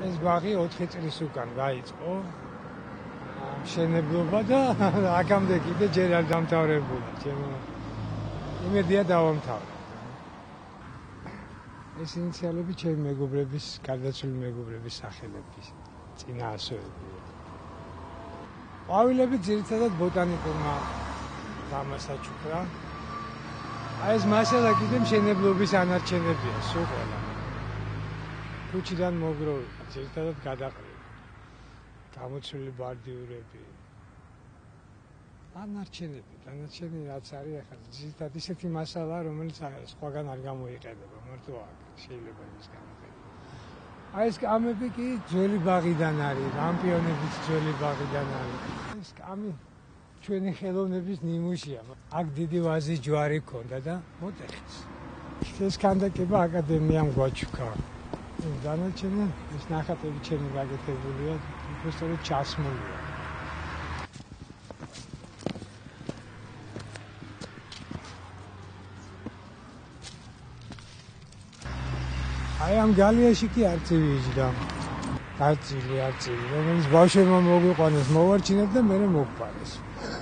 ეს ბაღი 4 წლის უკან დაიწყო მშენებლობა და აქამდე კიდე ჯერ არ დამთავრებულა. ჩემო იმედია დავამთავრებ. ეს ინიციალები ჩემი მეგობრების, გარდაცვლილი მეგობრების სახელების წინააღმდეგებია. ყვავილები ძირითადად ბოტანიკურმა გამოსაჩუქრა. აი ეს მასალა კიდე მშენებლობის ანარჩენებია სულ ყველა. ქუჩიდან მოგროვილი, ძირითადად გადაყრილი. გამოცვლილი ბარდიურები. ანარჩენები რაც არის ახლა ძირითადად ისეთი მასალა, რომელიც სხვაგან არ გამოიყენება, მარტო აქ შეიძლება ის გამოიყენოს. აი ეს კამები კი ძველი ბაღიდან არის, რამპიონებიც ძველი ბაღიდან არის. ეს კამი ჩვენი ხელოვნების ნიმუშია. აქ დიდი ვაზის ჯვარი ჰქონდა და მოტეხეს. ეს ქანდაკება აკადემიამ გვაჩუქა. დანარჩენი ეს ნახატები ჩემი გაკეთებულია, უბრალოდ ჩასმულია. აი ამ გალიაში კი არწივი იჯდა. არწივი, რომელიც ბავშვებმა მოგვიყვანეს, მოვარჩინეთ და მე მოგყარეს.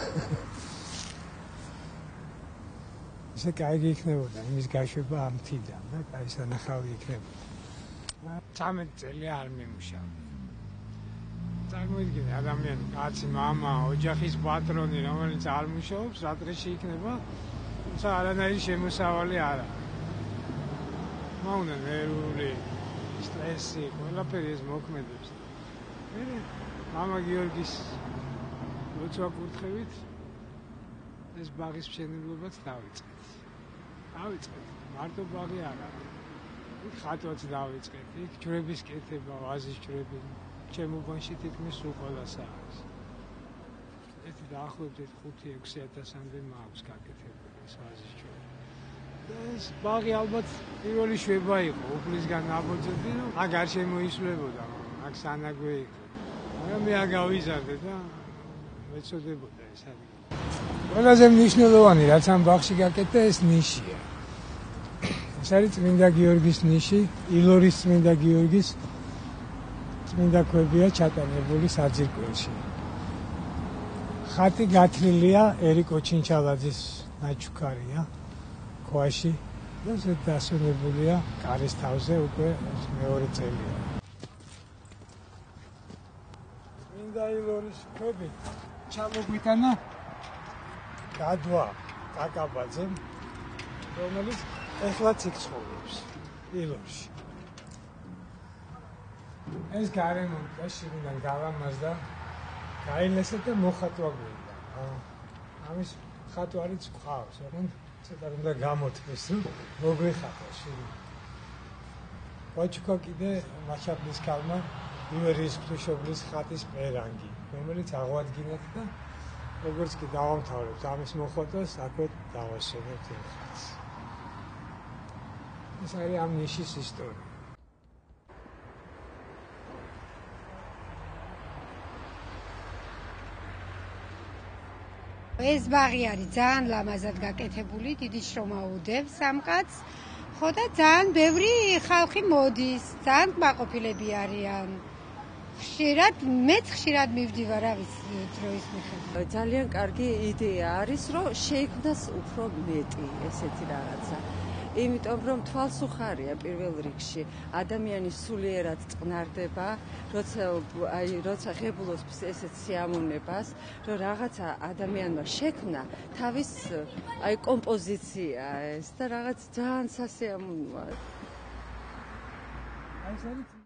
ესე კაიგი იქნებოდა იმის გაშვება ამ თიდან და კაი სანახავი იქნებოდა. 13 წელი არ მიმუშავე. წარმოიდგინე ადამიანი, კაცი, მამა, ოჯახის პატრონი, რომელიც არ მუშაობს, რა დღეში იქნება, თუმცა არანაირი შემოსავალი არ აქვს. მაუნა ნერვული სტრესი, ყველაფერი ეს მოქმედებს. მე მამა გიორგის როცა ვკურთხევით, ეს ბაღის მშენებლობაც დავიწყეთ. მარტო ბაღი არ არის. იქ ხატვაც დავიწყეთ, იქ ჯვრების კეთება, ვაზის ჯვრები. ჩემ უბანში თითქმის სულ ყველასა არის. ერთი დაახლოებით 5-6 მაქვს გაკეთებული ეს ვაზის ჯვრები. ეს ბაღი ალბათ პირველი შვება იყო, უფლისგან აბოძები, აქ არ შემოისვლებოდა, აქ სანაგვე იყო. მაგრამ მე აგავიზარდე და მეწოდებოდა ეს ადგილი. ყველაზე მნიშვნელოვანი რაც ამ ბაღში გაკეთდა ეს ნიშია. ეს არის წმინდა გიორგის ნიში, ილორის წმინდა გიორგის წმინდა ქვებია ჩატანებული საძირკველში. ხატი გათლილია ერიკო ჩინჩალაძის ნაჩუქარია. ქვაში და ზედ დასვენებულია კარის თავზე უკვე მეორე წელია. წმინდა ილორის ქვები ჩამოგვიტანა გადვა კაკაბაძემ, რომელიც ეხლაც იქ ცხოვრობს ილორში. ეს გარემო შიგნიდან გავამაზდა, გაილესა და მოხატვა გვინდა. ამის ხატვარიც გვყავს, მაგრამ ცოტა უნდა გამოთქვეს, რომ მოგვეხატა შიგნით. ვაჩუქა კიდე მაჩაბლის ქალმა ივერიის ღვთისმშობლის ხატის პერანგი, რომელიც აღვადგინეთ და როგორც კი დავამთავრებთ ამის მოხატვას, აქვე დავასვენებთ იმ ხატს. ეს არის ამ ნიშის ისტორია. ეს ბაღი არის ძალიან ლამაზად გაკეთებული, დიდი შრომა უდევს ამ კაცს. ხო და ძალიან ბევრი ხალხი მოდის, ძალიან კმაყოფილები არიან. მეც ხშირად მივდივარ დროის მიხედვით. ძალიან კარგი იდეა არის, რომ შეიქმნას უფრო მეტი ესეთი რაღაცა. იმიტომ რომ თვალს უხარია პირველ რიგში ადამიანი სულიერად წყნარდება, როცა ღებულობს ესეთ სიამოვნებას, რომ რაღაცა ადამიანმა შექმნა თავის კომპოზიცია ეს და რაღაც ძალიან სასიამოვნოა. ეს არის